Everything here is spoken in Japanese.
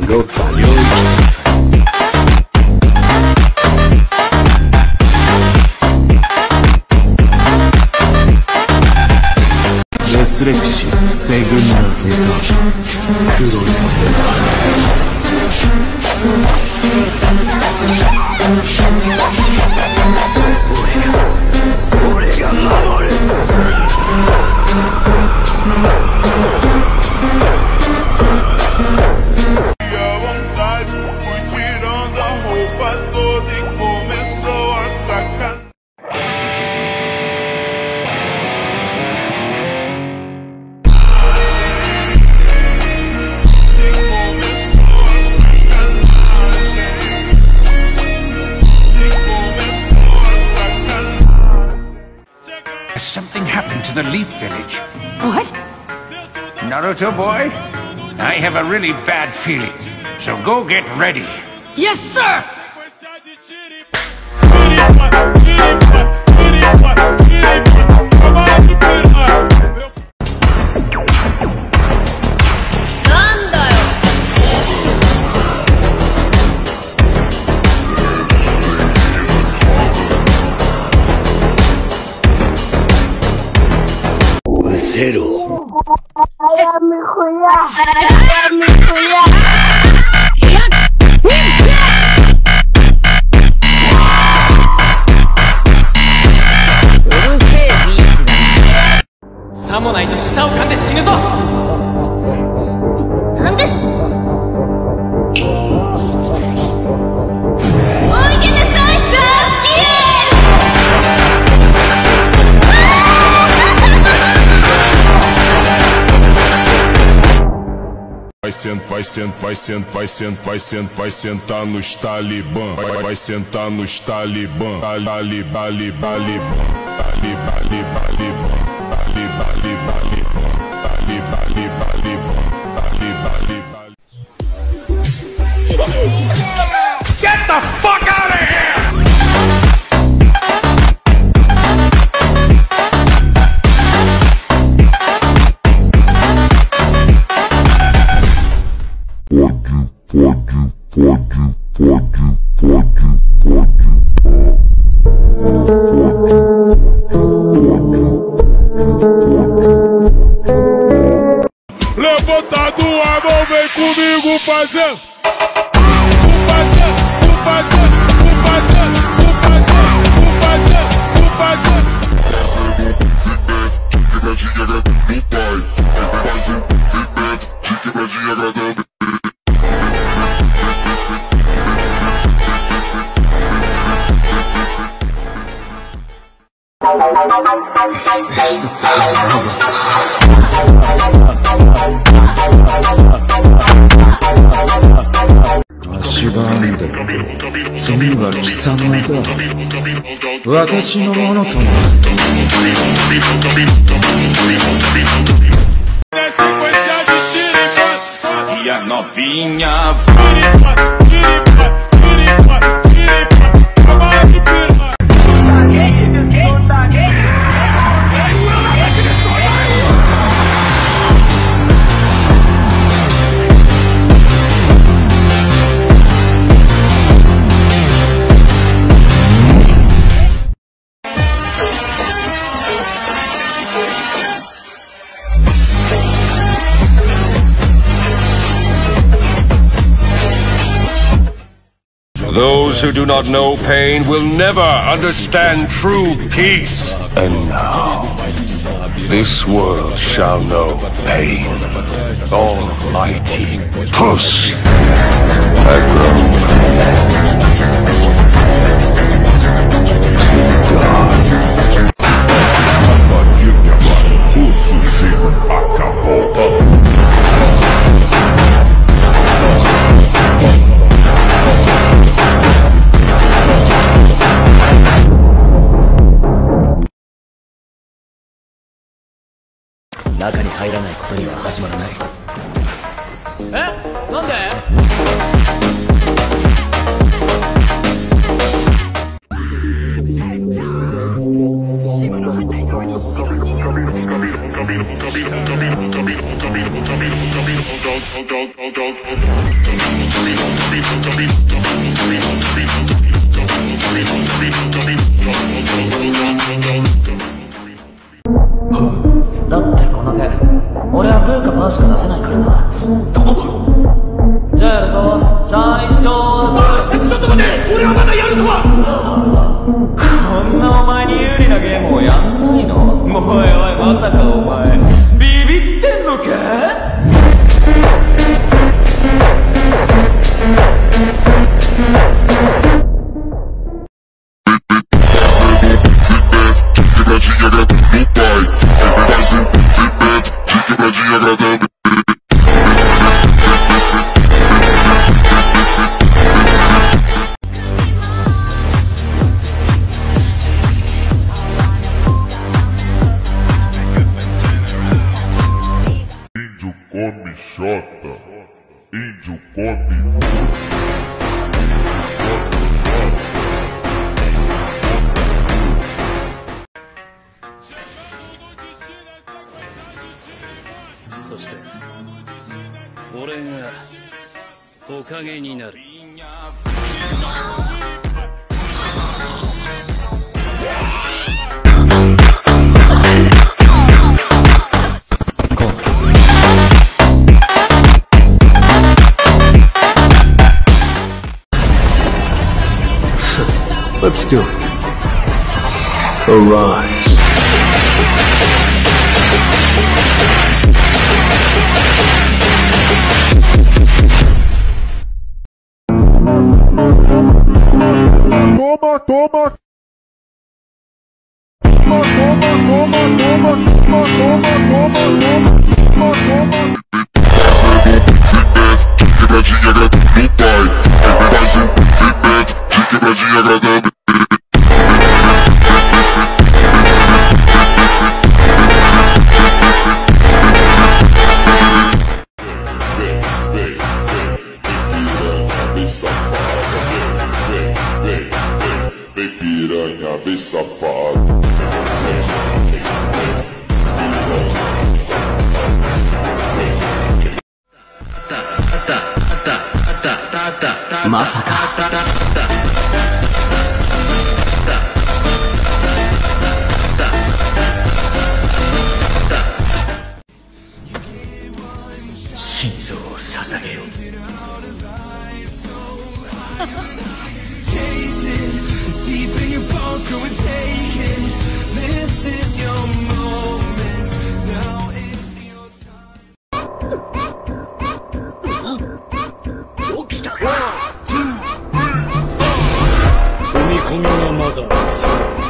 ろ作業レスレクシーセグナヘタ黒いセ俺が守る Something happened to the Leaf Village. What? Naruto boy, I have a really bad feeling. So go get ready. Yes, sir! Cero. Vai sentar nos talibã, vai sentar nos talibã, Get the fuck out of here! Levantado a mão, vem comigo fazendo. E a novinha Those who do not know pain will never understand true peace. And now, this world shall know pain. Almighty Puss Agro. O sujeito acabou. 中に入らないことには始まらない。 なんで？ Don't しか出せないからな。じゃあやるぞ。最初はちょっと待て、俺はまだやるとは。こんなお前に有利なゲームをやんないの？もうおいおい、まさかお前ビビってんのか？ Índio come xota, índio come. Let's do it. Arise. Toma, toma. Toma, toma, toma, toma, toma, toma, toma, toma, toma. Quebradinha no pai. Faz um cimento de quebradinha agradável. Vem piranha, vem safado. Masaka. Shinzoを捧げよう。踏み込みがまだ強い。